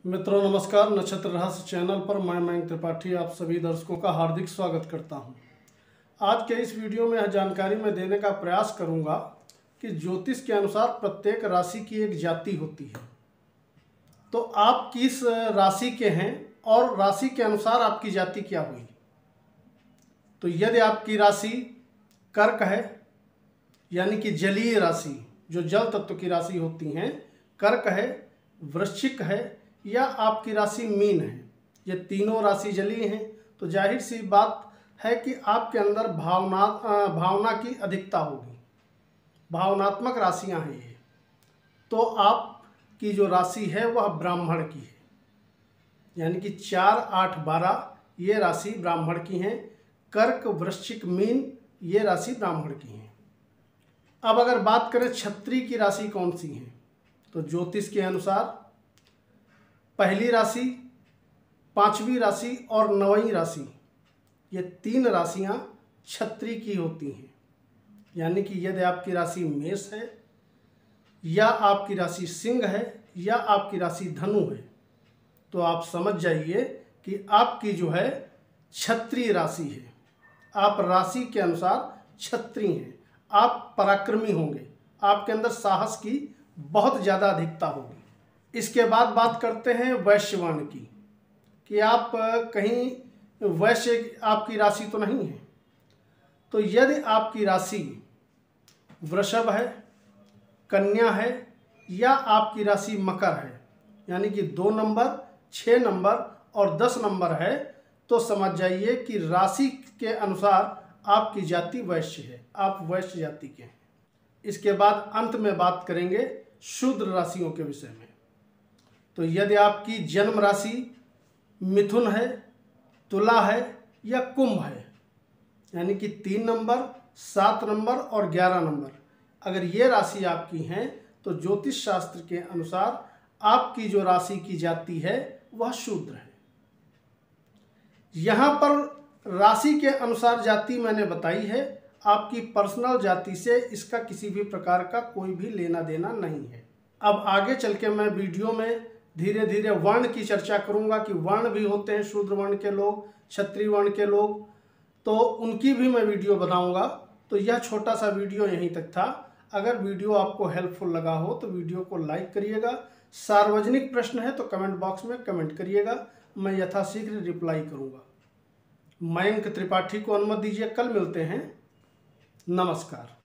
मित्रों नमस्कार। नक्षत्र रहस्य चैनल पर मैं मयंक त्रिपाठी आप सभी दर्शकों का हार्दिक स्वागत करता हूं। आज के इस वीडियो में यह जानकारी मैं देने का प्रयास करूंगा कि ज्योतिष के अनुसार प्रत्येक राशि की एक जाति होती है। तो आप किस राशि के हैं और राशि के अनुसार आपकी जाति क्या हुई। तो यदि आपकी राशि कर्क है, यानी कि जलीय राशि, जो जल तत्व की राशि होती हैं, कर्क है, वृश्चिक है या आपकी राशि मीन है, ये तीनों राशि जलीय हैं, तो जाहिर सी बात है कि आपके अंदर भावना की अधिकता होगी, भावनात्मक राशियां हैं ये। तो आपकी जो राशि है वह ब्राह्मण की है, यानी कि 4, 8, 12 ये राशि ब्राह्मण की हैं। कर्क, वृश्चिक, मीन ये राशि ब्राह्मण की हैं। अब अगर बात करें क्षत्रिय की राशि कौन सी है, तो ज्योतिष के अनुसार पहली राशि, 5वीं राशि और 9वीं राशि, ये 3 राशियां क्षत्रिय की होती हैं। यानी कि यदि आपकी राशि मेष है या आपकी राशि सिंह है या आपकी राशि धनु है, तो आप समझ जाइए कि आपकी जो है क्षत्रिय राशि है। आप राशि के अनुसार क्षत्रिय हैं, आप पराक्रमी होंगे, आपके अंदर साहस की बहुत ज़्यादा अधिकता होगी। इसके बाद बात करते हैं वैश्यवर्ण की, कि आप कहीं वैश्य आपकी राशि तो नहीं है। तो यदि आपकी राशि वृषभ है, कन्या है या आपकी राशि मकर है, यानी कि 2 नंबर, 6 नंबर और 10 नंबर है, तो समझ जाइए कि राशि के अनुसार आपकी जाति वैश्य है, आप वैश्य जाति के हैं। इसके बाद अंत में बात करेंगे शूद्र राशियों के विषय में। तो यदि आपकी जन्म राशि मिथुन है, तुला है या कुंभ है, यानी कि 3 नंबर, 7 नंबर और 11 नंबर, अगर ये राशि आपकी हैं, तो ज्योतिष शास्त्र के अनुसार आपकी जो राशि की जाति है वह शूद्र है। यहाँ पर राशि के अनुसार जाति मैंने बताई है, आपकी पर्सनल जाति से इसका किसी भी प्रकार का कोई भी लेना देना नहीं है। अब आगे चल के मैं वीडियो में धीरे धीरे वर्ण की चर्चा करूंगा कि वर्ण भी होते हैं, शूद्र वर्ण के लोग, क्षत्रिय वर्ण के लोग, तो उनकी भी मैं वीडियो बनाऊंगा। तो यह छोटा सा वीडियो यहीं तक था। अगर वीडियो आपको हेल्पफुल लगा हो तो वीडियो को लाइक करिएगा। सार्वजनिक प्रश्न है तो कमेंट बॉक्स में कमेंट करिएगा, मैं यथाशीघ्र रिप्लाई करूंगा। मयंक त्रिपाठी को अनुमति दीजिए, कल मिलते हैं। नमस्कार।